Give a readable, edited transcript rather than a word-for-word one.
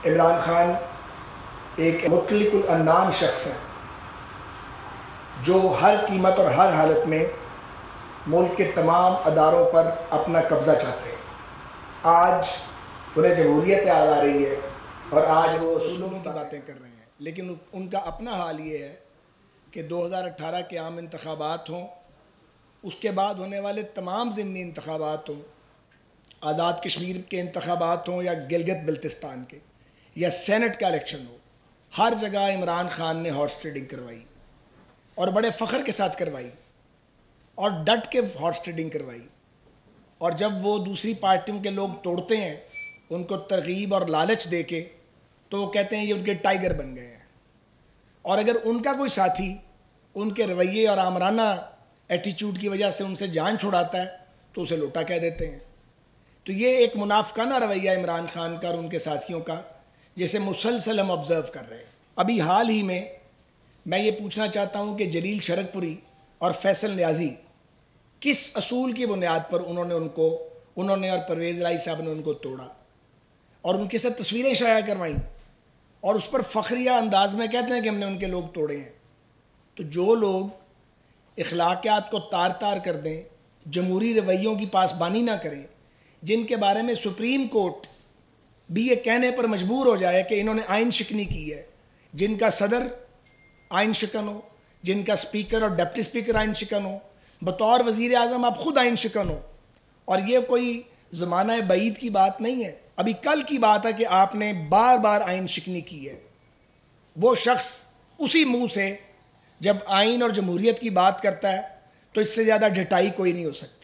عمران خان ایک مطلق العنان شخص ہے جو ہر قیمت اور ہر حالت میں ملک کے تمام اداروں پر اپنا قبضہ چاہتے ہیں۔ آج انہیں جمہوریت یاد آ رہی ہے اور آج وہ اصولوں کی باتیں کر رہے ہیں، لیکن ان کا اپنا حال یہ ہے کہ 2018 کے عام انتخابات ہوں، اس کے بعد ہونے والے تمام ضمنی انتخابات ہوں، آزاد کشمیر کے انتخابات ہوں یا گلگت بلتستان کے یا سینٹ کا الیکشن ہو، ہر جگہ عمران خان نے ہارس ٹریڈنگ کروائی اور بڑے فخر کے ساتھ کروائی اور ڈٹ کے ہارس ٹریڈنگ کروائی۔ اور جب وہ دوسری پارٹیوں کے لوگ توڑتے ہیں ان کو ترغیب اور لالچ دے کے، تو وہ کہتے ہیں یہ ان کے ٹائیگر بن گئے ہیں، اور اگر ان کا کوئی ساتھی ان کے رویے اور آمرانہ ایٹیچیوڈ کی وجہ سے ان سے جان چھڑاتا ہے تو اسے لوٹا کہہ دیتے ہیں۔ تو یہ ایک منافقانہ رویہ عمران خان کا اور ان کے ساتھیوں کا، جسے مسلسل ہم آبزرو کر رہے ہیں۔ ابھی حال ہی میں یہ پوچھنا چاہتا ہوں کہ جلیل شرکپوری اور فیصل نیازی کس اصول کی بنیاد پر انہوں نے اور پرویز الہی صاحب نے ان کو توڑا اور ان کے ساتھ تصویریں شائع کروائیں اور اس پر فخریہ انداز میں کہتے ہیں کہ ہم نے ان کے لوگ توڑے ہیں۔ تو جو لوگ اخلاقیات کو تار تار کر دیں، جمہوری رویوں کی پاسبانی نہ کریں، جن کے بارے میں سپریم کورٹ بھی یہ کہنے پر مجبور ہو جائے کہ انہوں نے آئین شکنی کی ہے، جن کا صدر آئین شکن ہو، جن کا سپیکر اور ڈپٹی سپیکر آئین شکن ہو، بطور وزیر اعظم آپ خود آئین شکن ہو، اور یہ کوئی زمانہ بعید کی بات نہیں ہے، ابھی کل کی بات ہے کہ آپ نے بار بار آئین شکنی کی ہے۔ وہ شخص اسی منہ سے جب آئین اور جمہوریت کی بات کرتا ہے تو اس سے زیادہ ڈھٹائی کوئی نہیں ہو سکتی۔